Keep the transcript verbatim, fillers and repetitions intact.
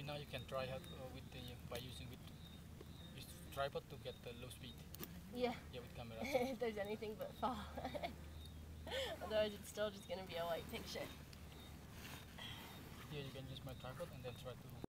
now you can try out uh, with the by using with this tripod to get the low speed. Yeah. Yeah, with camera. If there's anything but far. Otherwise it's still just going to be a white picture. Here you can use my tripod and then try to